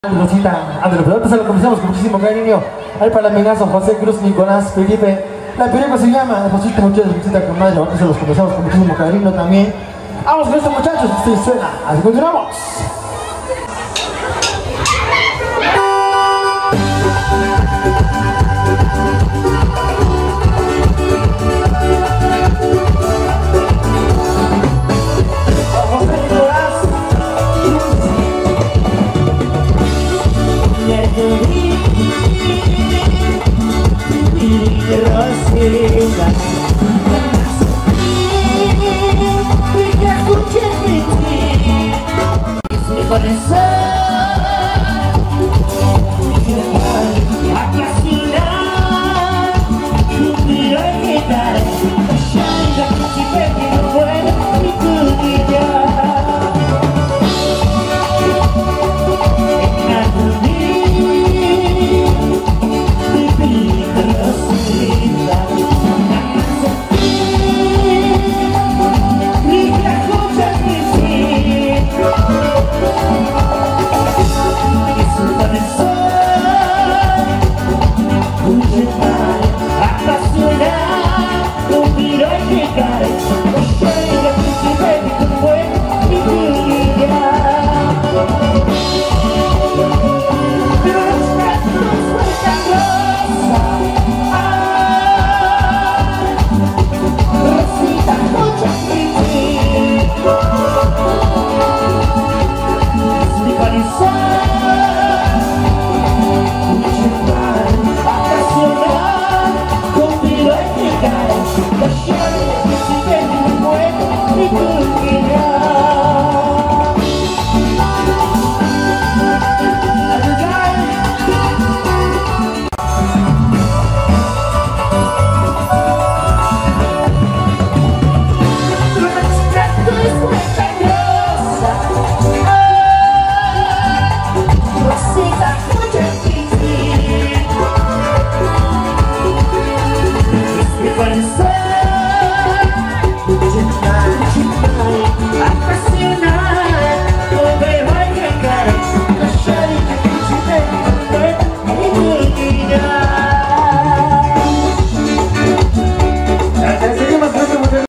Rosita, Andrés, pero antes lo comenzamos con muchísimo cariño. Ahí para el amenazo, José Cruz, Nicolás, Felipe. La película se llama Rosita, muchachos, Rosita con madre. Eso los comenzamos con muchísimo cariño también. Vamos con estos muchachos, esto suena. Así continuamos. Let the